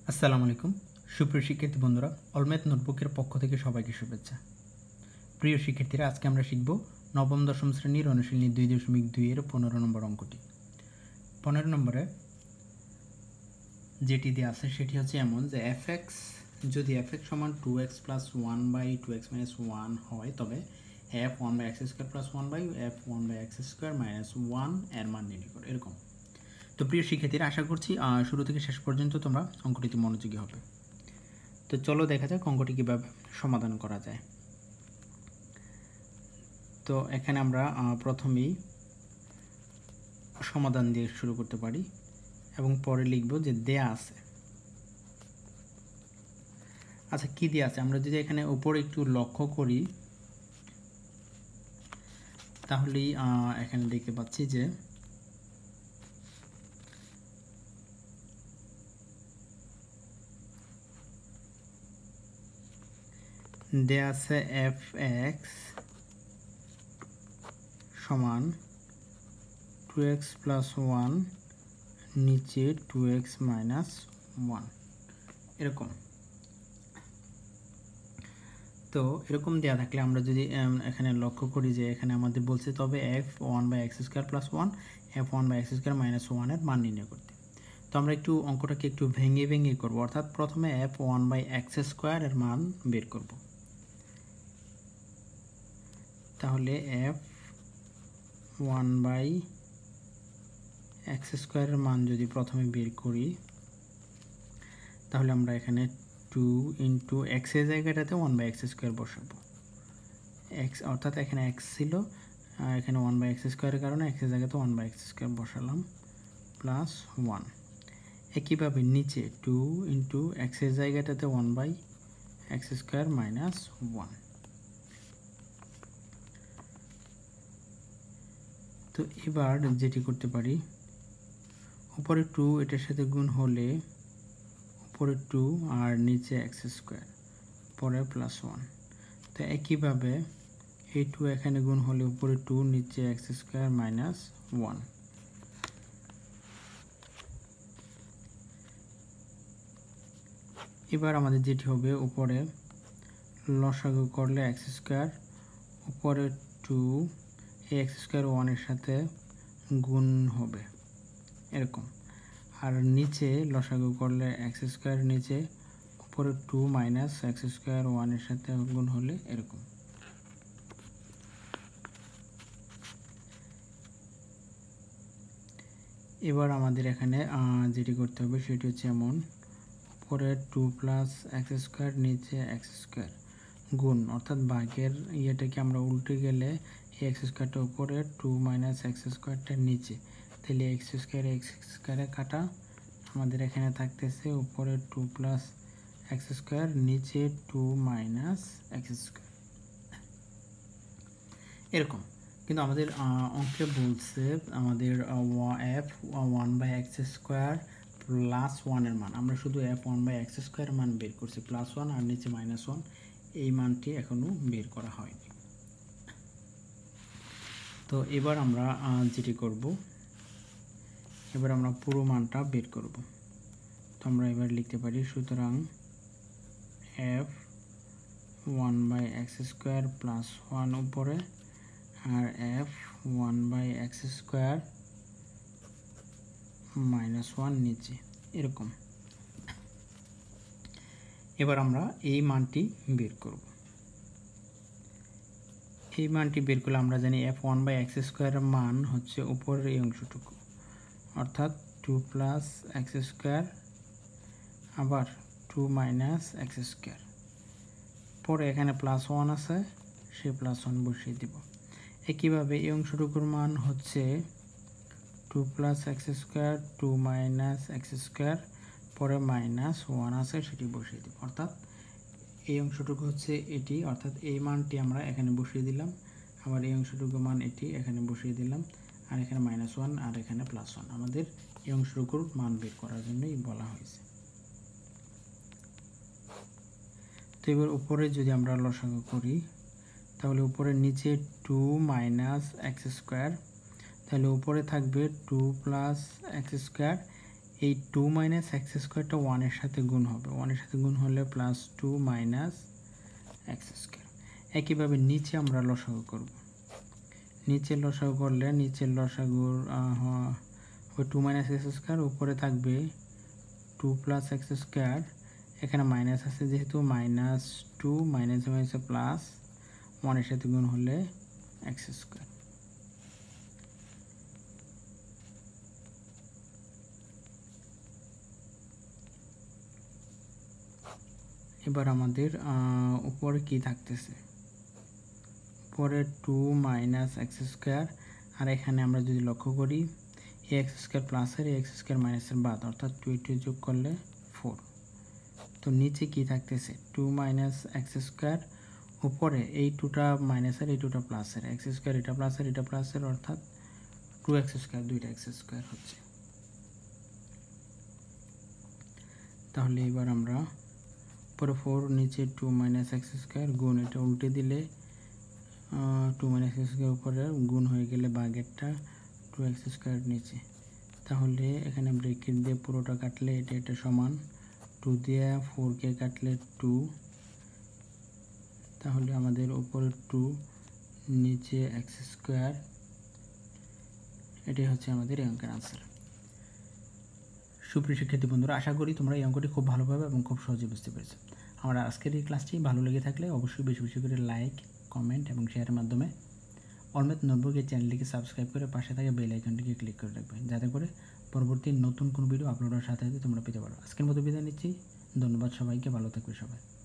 আসসালামু আলাইকুম সুপ্রিয় শিক্ষার্থী বন্ধুরা অলম্যাথ নোটবুকের পক্ষ থেকে সবাইকে শুভেচ্ছা। প্রিয় শিক্ষার্থীরা, আজকে আমরা শিখব নবম দশম শ্রেণীর অনুশীলনী 2.2 এর 15 নম্বর অঙ্কটি। 15 নম্বরে যেটি দেওয়া আছে সেটি হচ্ছে এমন যে fx যদি fx সমান 2x plus 1 by 2x minus 1 হয় তবে f 1 by x square plus 1 by f 1 by x square minus 1 এর মান নির্ণয় করো। এরকম। তো প্রিয় শিক্ষার্থীরা, আশা করছি শুরু থেকে শেষ পর্যন্ত তোমরা অঙ্কটিতে মনোযোগী হবে। তো চলো দেখা যাক অঙ্কটি কীভাবে সমাধান করা যায়। তো এখানে আমরা প্রথমেই সমাধান দিয়ে শুরু করতে পারি এবং পরে লিখব যে দেয়া আছে। আচ্ছা, কি দেয়া আছে আমরা যদি এখানে উপরে একটু লক্ষ্য করি তাহলেই এখানে দেখতে পাচ্ছি যে দেয়া আছে fx সমান 2x plus 1 নিচে 2x minus 1 এরকম। তো এরকম দেয়া থাকলে আমরা যদি এখানে লক্ষ্য করি যে এখানে আমাদের বলছে তবে f 1 by x square plus 1 f 1 by x square minus 1 এর মান নির্ণয় করতে। তো আমরা একটু অঙ্কটাকে একটু ভেঙে ভেঙে করব, অর্থাৎ প্রথমে f 1 by x square এর মান বের করব। তাহলে f 1 by x square এর মান যদি প্রথমে বের করি তাহলে আমরা এখানে 2 into x এর জায়গাটাতে 1 by x square বসাবো। x অর্থাৎ এখানে x ছিল, এখানে 1 by x square এর কারণে x এর জায়গাতে 1 by x square বসালাম প্লাস 1। একইভাবে নিচে 2 into x এর জায়গাটাতে 1 by x square minus 1। তো এবার যেটি করতে পারি, উপরে 2 এটার সাথে গুণ হলে উপরে 2 আর নিচে x স্কোয়ার পরে প্লাস 1। তো একইভাবে এই 2 এখানে গুণ হলে উপরে 2 নিচে x স্কোয়ার মাইনাস 1। এবার আমাদের যেটি হবে, উপরে লসাগু করলে x স্কোয়ার উপরে 2 এই x স্কোয়ার 1 এর সাথে গুণ হবে এরকম, আর নিচে লসাগু করলে x স্কোয়ার নিচে উপরে 2 মাইনাস x স্কোয়ার 1 এর সাথে গুণ হলে এরকম। এবার আমাদের এখানে যেটি করতে হবে সেটি হচ্ছে এমন, উপরে 2 প্লাস x স্কোয়ার নিচে x স্কোয়ার গুণ, অর্থাৎ ভাগের ইয়েটাকে আমরা উল্টে গেলে এই x স্কোয়ারটা উপরে 2 মাইনাস x স্কোয়ারটা নিচে, তাহলে x স্কোয়ারে কাটা আমাদের এখানে থাকতেছে উপরে 2 প্লাস x স্কোয়ার নিচে 2 মাইনাস x স্কোয়ার এরকম। কিন্তু আমাদের অঙ্কে বলছে আমাদের f 1 by x square plus 1 এর মান, আমরা শুধু f 1 বাই x স্কোয়ার মান বের করছি, প্লাস 1 আর নিচে মাইনাস 1 এই মানটি এখনো বের করা হয়নি। তো এবার আমরা যেটি করব, এবার আমরা পুরো মানটা বের করব। তো আমরা এবার লিখতে পারি, সুতরাং f 1 by x square plus 1 উপরে আর f 1 by x square minus 1 নিচে এরকম। এবার আমরা এই মানটি বের করব। এই মানটি বের করলে আমরা জানি f 1 বাই x স্কোয়ারের মান হচ্ছে উপরের এই অংশটুকু, অর্থাৎ 2 প্লাস x স্কোয়ার আবার 2 মাইনাস x স্কোয়ার, পরে এখানে প্লাস 1 আছে, সেই প্লাস 1 বসিয়ে দিব। একইভাবে এই অংশটুকুর মান হচ্ছে 2 plus x square 2 minus x square পরে মাইনাস 1 আছে, সেটি বসিয়ে দিব। অর্থাৎ এই অংশটুকু হচ্ছে এটি, অর্থাৎ এই মানটি আমরা এখানে বসিয়ে দিলাম, আবার এই অংশটুকুর মান এটি এখানে বসিয়ে দিলাম, আর এখানে মাইনাস 1 আর এখানে প্লাস 1। আমাদের এই অংশটুকুর মান বের করার জন্যই বলা হয়েছে। তো এবার উপরে যদি আমরা লসাগু করি তাহলে উপরে নিচে 2 মাইনাস x স্কোয়ার, তাহলে উপরে থাকবে 2 প্লাস x স্কোয়ার, এই 2 মাইনাস এক্স স্কোয়ারটা 1 এর সাথে গুণ হবে, 1 এর সাথে গুণ হলে প্লাস 2 মাইনাস এক্স স্কোয়ার। একইভাবে নিচে আমরা লসাগু করব, নিচে লসাগু করলে নিচের লসাগুর ওই 2 মাইনাস এক্স স্কোয়ার, উপরে থাকবে 2 প্লাস এক্স স্কোয়ার, এখানে মাইনাস আছে যেহেতু মাইনাস 2 মাইনাস মাইনাসে প্লাস 1 এর সাথে গুণ হলে এক্স স্কোয়ার। এবার আমাদের উপরে কি থাকতেছে, উপরে 2 মাইনাস এক্স স্কোয়ার, আর এখানে আমরা যদি লক্ষ্য করি এ এক্স স্কোয়ার প্লাসের এ এক্স স্কোয়ার মাইনাসের বাদ, অর্থাৎ 2 যোগ করলে 4। তো নিচে কি থাকতেছে 2 মাইনাস এক্স স্কোয়ার, উপরে এই 2টা মাইনাসের এই 2টা প্লাসের, এক্স স্কোয়ার এটা প্লাসের এটা প্লাসের, অর্থাৎ 2x স্কোয়ার, 2টা এক্স স্কোয়ার হচ্ছে। তাহলে এবার আমরা উপরে 4 নিচে 2 মাইনাস এক্স স্কোয়ার গুণ, এটা উল্টে দিলে 2 মাইনাস এক্স স্কোয়ার উপরে গুণ হয়ে গেলে বাগেরটা 2x স্কোয়ার নিচে। তাহলে এখানে ব্রেকেট দিয়ে পুরোটা কাটলে এটা এটা সমান, 2 দিয়ে 4কে কাটলে 2, তাহলে আমাদের উপরে 2 নিচে এক্স স্কোয়ার, এটাই হচ্ছে আমাদের এই অঙ্কের আনসার। সুপ্রিয় শিক্ষার্থী বন্ধুরা, আশা করি তোমরা এই অঙ্কটি খুব ভালোভাবে এবং খুব সহজে বুঝতে পেরেছো। আমার আজকের এই ক্লাসটি ভালো লেগে থাকলে অবশ্যই বেশি বেশি করে লাইক, কমেন্ট এবং শেয়ারের মাধ্যমে অলমেত নোটবুকের চ্যানেলটিকে সাবস্ক্রাইব করে পাশে থাকা বেল আইকনটিকে ক্লিক করে রাখবেন, যাতে করে পরবর্তী নতুন কোনো ভিডিও আপলোড হওয়ার সাথে সাথে তোমরা পেতে পারো। আজকের মতো বিদায় নিচ্ছি, ধন্যবাদ সবাইকে, ভালো থাকবে সবাই।